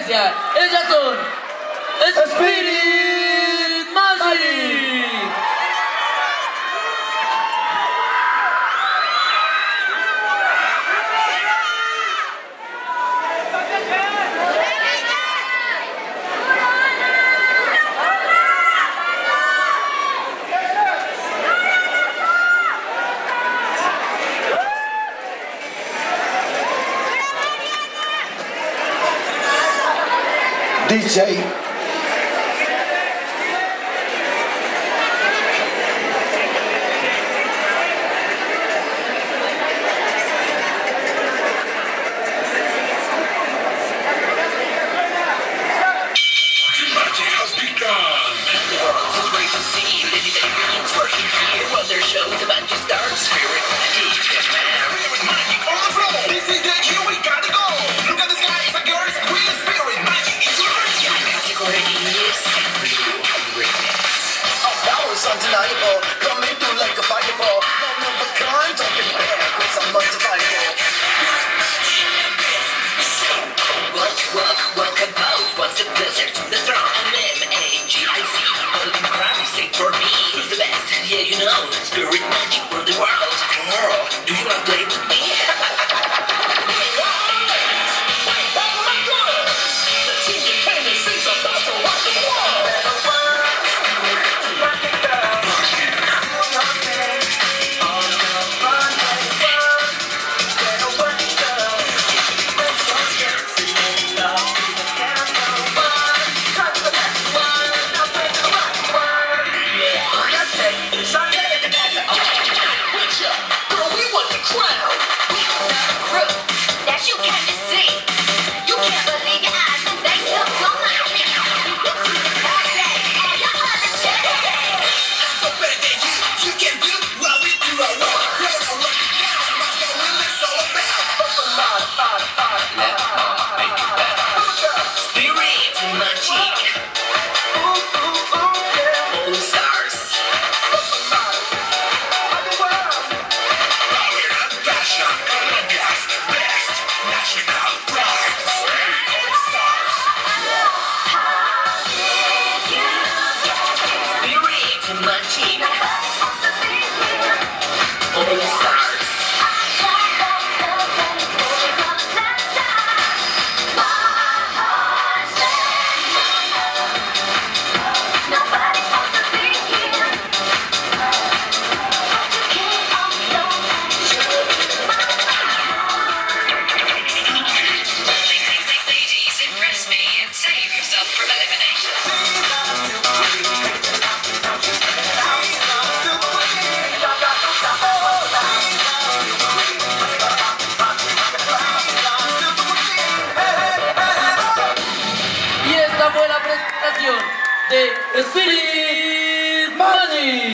competencia. Ellas son Spirit Magic. DJ undeniable, coming through like a fireball. One of a kind, talking backwards, I'm undeniable. What compose? What's the blizzard to the throne? M-A-G-I-C, holding crime, say for me, who's the best? Yeah, you know, Spirit Magic rule the world. Girl, do you wanna play with me? Fue la presentación de Spirit Magic.